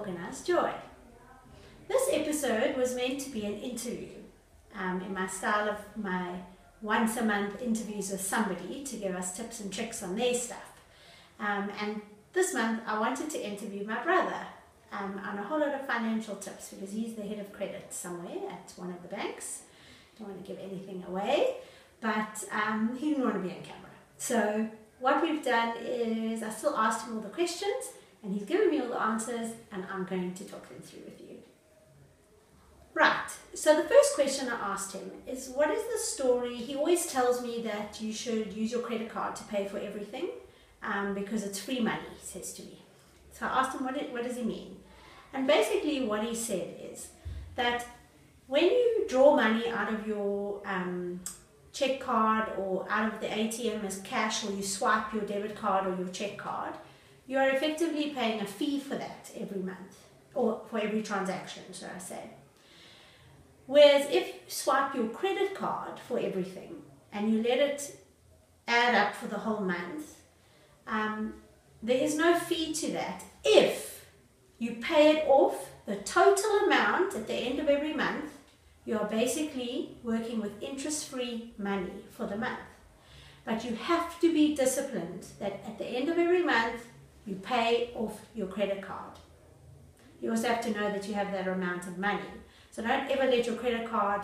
Organized Joy. This episode was meant to be an interview in my style of my once a month interviews with somebody to give us tips and tricks on their stuff. And this month I wanted to interview my brother on a whole lot of financial tips because he's the head of credit somewhere at one of the banks. Don't want to give anything away, but he didn't want to be on camera. So what we've done is I still asked him all the questions and he's given me all the answers and I'm going to talk them through with you. Right, so the first question I asked him is, what is the story? He always tells me that you should use your credit card to pay for everything because it's free money, he says to me. So I asked him, what does he mean? And basically what he said is that when you draw money out of your check card or out of the ATM as cash, or you swipe your debit card or your check card, you are effectively paying a fee for that every month, or for every transaction, should I say. Whereas if you swipe your credit card for everything and you let it add up for the whole month, there is no fee to that if you pay it off the total amount at the end of every month. You are basically working with interest-free money for the month. But you have to be disciplined that at the end of every month, you pay off your credit card. You also have to know that you have that amount of money. So don't ever let your credit card,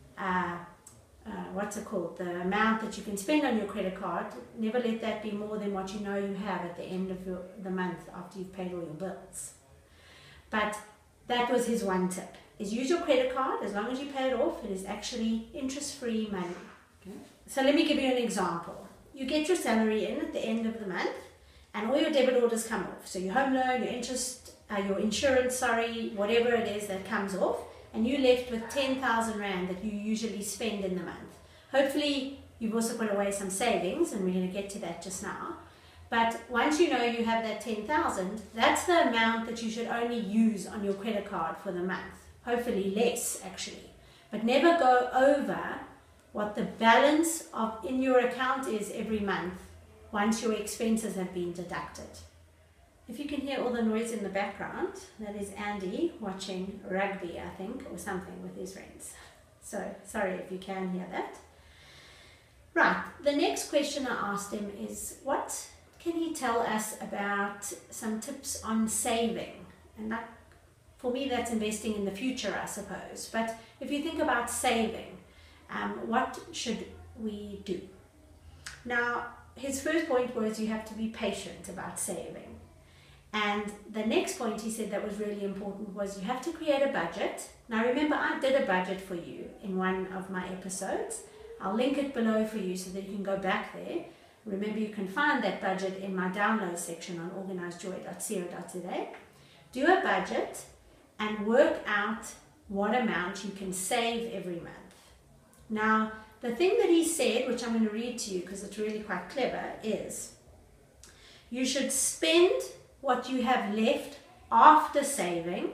the amount that you can spend on your credit card, never let that be more than what you know you have at the end of the month after you've paid all your bills. But that was his one tip, is use your credit card. As long as you pay it off, it is actually interest-free money. Okay. So let me give you an example. You get your salary in at the end of the month and all your debit orders come off. So your home loan, your insurance, whatever it is that comes off, and you're left with 10,000 Rand that you usually spend in the month. Hopefully you've also put away some savings, and we're going to get to that just now. But once you know you have that 10,000, that's the amount that you should only use on your credit card for the month. Hopefully less, actually. But never go over what the balance in your account is every month once your expenses have been deducted. If you can hear all the noise in the background, that is Andy watching rugby, I think, or something with his friends. So, sorry if you can hear that. Right, the next question I asked him is, what can he tell us about some tips on saving? And that, for me, that's investing in the future, I suppose. But if you think about saving, what should we do? Now, his first point was you have to be patient about saving. And the next point he said that was really important was you have to create a budget. Now remember, I did a budget for you in one of my episodes. I'll link it below for you so that you can go back there. Remember, you can find that budget in my download section on organizedjoy.co.za. Do a budget and work out what amount you can save every month. Now, the thing that he said, which I'm going to read to you because it's really quite clever, is you should spend what you have left after saving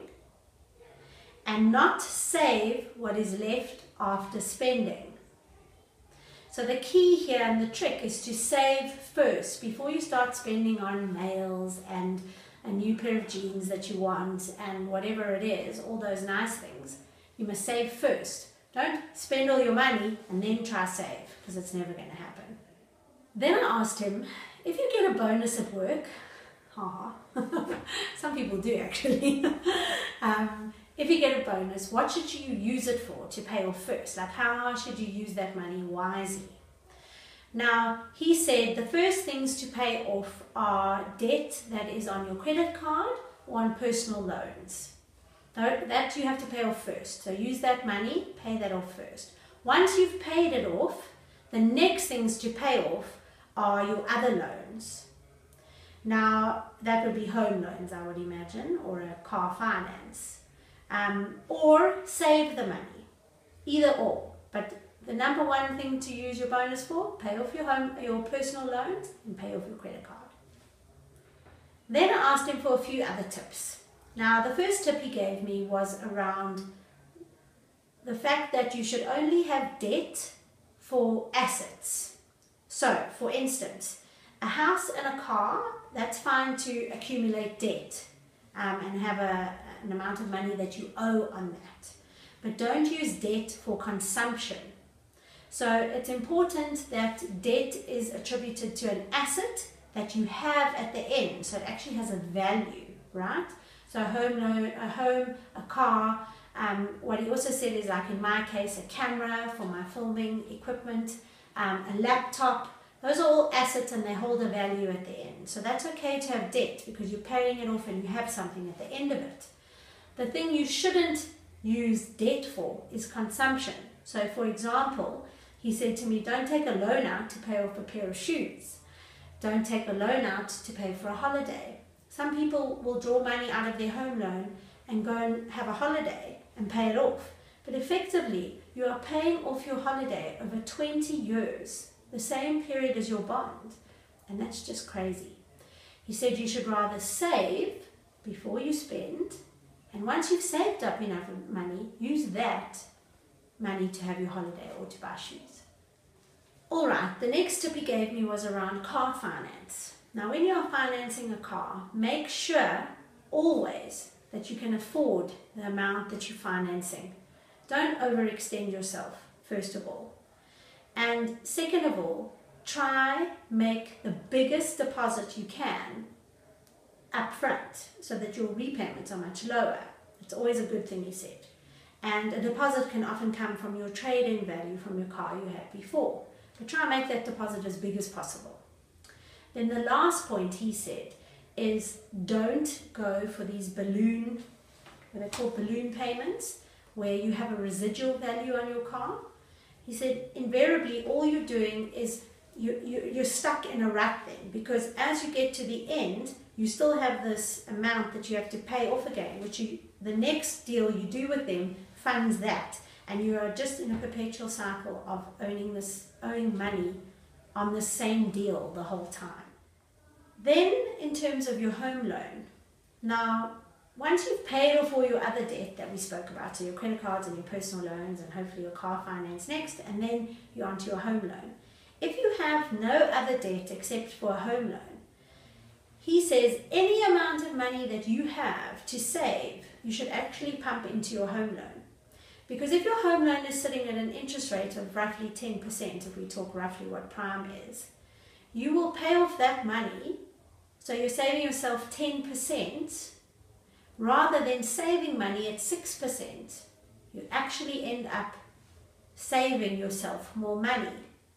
and not save what is left after spending. So the key here and the trick is to save first before you start spending on nails and a new pair of jeans that you want and whatever it is, all those nice things. You must save first. Don't spend all your money and then try save, because it's never going to happen. Then I asked him, if you get a bonus at work, some people do actually, if you get a bonus, what should you use it for to pay off first? Like, how should you use that money wisely? Now, he said the first things to pay off are debt that is on your credit card or on personal loans. That you have to pay off first. So use that money, pay that off first. Once you've paid it off, the next things to pay off are your other loans. Now, that would be home loans, I would imagine, or a car finance. Or save the money. Either or. But the number one thing to use your bonus for, pay off your personal loans and pay off your credit card. Then I asked him for a few other tips. Now, the first tip he gave me was around the fact that you should only have debt for assets. So, for instance, a house and a car, that's fine to accumulate debt. and have an amount of money that you owe on that. But don't use debt for consumption. So it's important that debt is attributed to an asset that you have at the end, so it actually has a value, right? So a home loan, a car. What he also said is, like in my case, a camera for my filming equipment, a laptop. Those are all assets and they hold a value at the end. So that's okay to have debt because you're paying it off and you have something at the end of it. The thing you shouldn't use debt for is consumption. So for example, he said to me, don't take a loan out to pay off a pair of shoes. Don't take a loan out to pay for a holiday. Some people will draw money out of their home loan and go and have a holiday and pay it off. But effectively, you are paying off your holiday over 20 years, the same period as your bond. And that's just crazy. He said you should rather save before you spend. And once you've saved up enough money, use that money to have your holiday or to buy shoes. All right, the next tip he gave me was around car finance. Now, when you're financing a car, make sure always that you can afford the amount that you're financing. Don't overextend yourself, first of all. And second of all, try make the biggest deposit you can up front so that your repayments are much lower. It's always a good thing, he said. And a deposit can often come from your trade-in value from your car you had before. But try and make that deposit as big as possible. Then the last point he said is don't go for these balloon, what they're called balloon payments, where you have a residual value on your car. He said invariably all you're doing is you're stuck in a rut then, because as you get to the end, you still have this amount that you have to pay off again, which the next deal you do with them funds that. And you are just in a perpetual cycle of owing money on the same deal the whole time. Then, in terms of your home loan, now, once you've paid off all your other debt that we spoke about, so your credit cards and your personal loans and hopefully your car finance next, and then you're onto your home loan. If you have no other debt except for a home loan, he says any amount of money that you have to save, you should actually pump into your home loan. Because if your home loan is sitting at an interest rate of roughly 10%, if we talk roughly what prime is, you will pay off that money, so you're saving yourself 10%, rather than saving money at 6%, you actually end up saving yourself more money.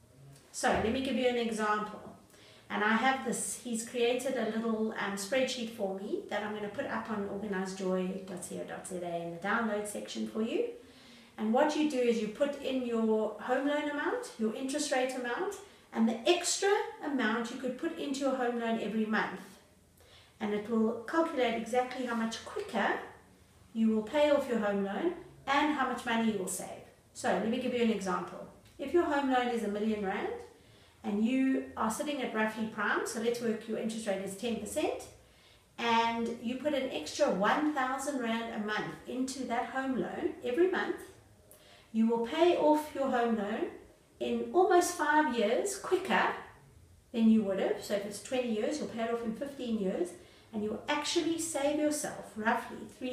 So let me give you an example. And I have this, he's created a little spreadsheet for me that I'm going to put up on organisedjoy.co.za in the download section for you. And what you do is you put in your home loan amount, your interest rate amount, and the extra amount you could put into your home loan every month. And it will calculate exactly how much quicker you will pay off your home loan and how much money you will save. So let me give you an example. If your home loan is R1 million and you are sitting at roughly prime, so let's work your interest rate is 10%, and you put an extra 1,000 Rand a month into that home loan every month, you will pay off your home loan in almost 5 years quicker than you would have. So if it's 20 years, you'll pay it off in 15 years, and you will actually save yourself roughly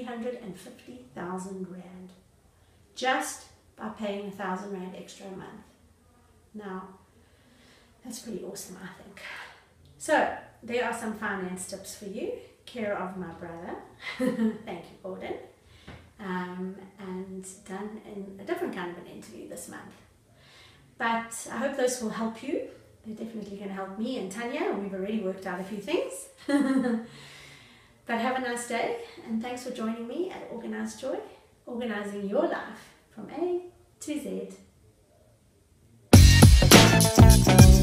350,000 Rand just by paying 1,000 Rand extra a month. Now, that's pretty awesome, I think. So, there are some finance tips for you, care of my brother. Thank you, Gordon. And done in a different kind of an interview this month. But I hope those will help you. They're definitely going to help me and Tanya. We've already worked out a few things. But have a nice day, and thanks for joining me at Organised Joy, organising your life from A to Z.